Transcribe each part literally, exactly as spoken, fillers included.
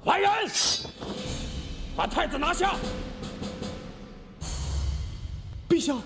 来人，把太子拿下！ 陛下，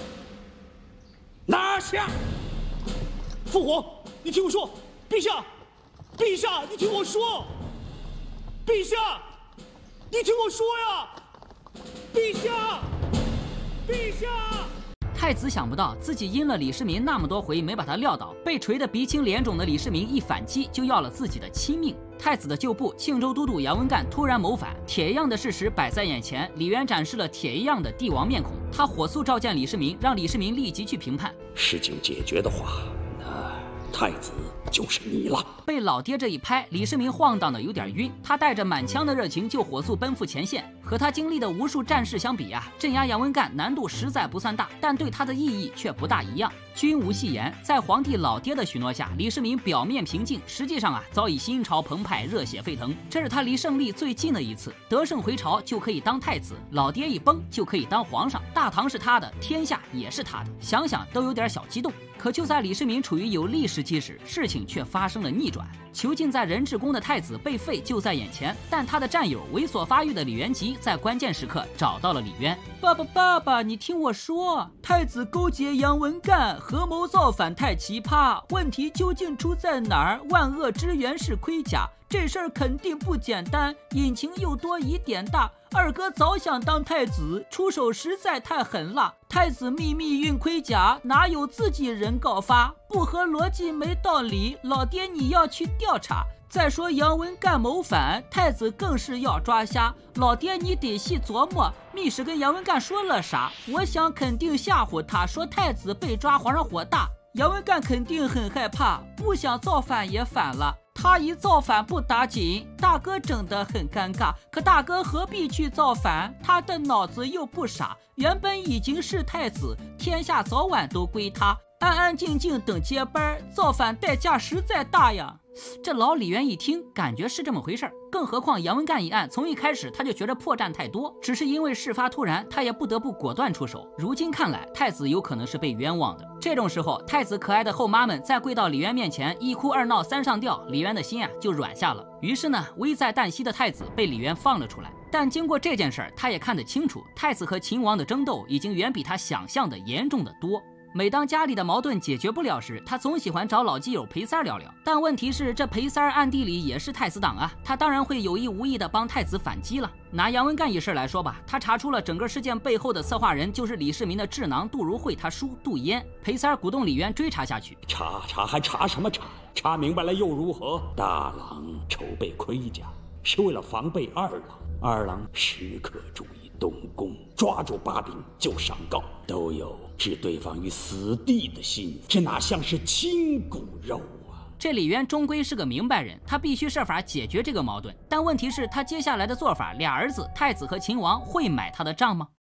拿下！ 父皇，你听我说，陛下，陛下，你听我说，陛下，你听我说呀，陛下，陛下。 太子想不到自己阴了李世民那么多回没把他撂倒，被锤得鼻青脸肿的李世民一反击就要了自己的亲命。太子的旧部庆州都督杨文干突然谋反，铁一样的事实摆在眼前，李渊展示了铁一样的帝王面孔。他火速召见李世民，让李世民立即去评判。 事情解决的话，那太子就是你了。 被老爹这一拍，李世民晃荡的有点晕，他带着满腔的热情就火速奔赴前线。 和他经历的无数战事相比啊，镇压杨文干难度实在不算大，但对他的意义却不大一样。君无戏言，在皇帝老爹的许诺下，李世民表面平静，实际上啊早已心潮澎湃，热血沸腾。这是他离胜利最近的一次，得胜回朝就可以当太子，老爹一崩就可以当皇上，大唐是他的，天下也是他的，想想都有点小激动。 可就在李世民处于有利时机时，事情却发生了逆转。囚禁在人质宫的太子被废就在眼前，但他的战友猥琐发育的李元吉在关键时刻找到了李渊。爸爸，爸爸，你听我说，太子勾结杨文干，合谋造反太奇葩，问题究竟出在哪儿？万恶之源是盔甲。 这事儿肯定不简单，隐情又多疑点大。二哥早想当太子，出手实在太狠了。太子秘密运盔甲，哪有自己人告发？不合逻辑，没道理。老爹，你要去调查。再说杨文干谋反，太子更是要抓瞎。老爹，你得细琢磨，密使跟杨文干说了啥？我想肯定吓唬他，说太子被抓，皇上火大。杨文干肯定很害怕，不想造反也反了。 他一造反不打紧，大哥整得很尴尬。可大哥何必去造反？他的脑子又不傻，原本已经是太子，天下早晚都归他，安安静静等接班。造反代价实在大呀！这老李渊一听，感觉是这么回事儿。更何况杨文干一案从一开始他就觉得破绽太多，只是因为事发突然，他也不得不果断出手。如今看来，太子有可能是被冤枉的。这种时候，太子可爱的后妈们再跪到李渊面前，一哭二闹三上吊，李渊的心啊就软下了。于是呢，危在旦夕的太子被李渊放了出来。但经过这件事儿，他也看得清楚，太子和秦王的争斗已经远比他想象的严重的多。 每当家里的矛盾解决不了时，他总喜欢找老基友裴三儿聊聊。但问题是，这裴三儿暗地里也是太子党啊，他当然会有意无意的帮太子反击了。拿杨文干一事来说吧，他查出了整个事件背后的策划人就是李世民的智囊杜如晦他叔杜淹。裴三儿鼓动李渊追查下去， 查查还查什么查呀？查明白了又如何？大郎筹备盔甲是为了防备二郎，二郎时刻注意东宫，抓住把柄就上告，都有置对方于死地的心，这哪像是亲骨肉啊！ 这李渊终归是个明白人，他必须设法解决这个矛盾。但问题是，他接下来的做法，俩儿子太子和秦王会买他的账吗？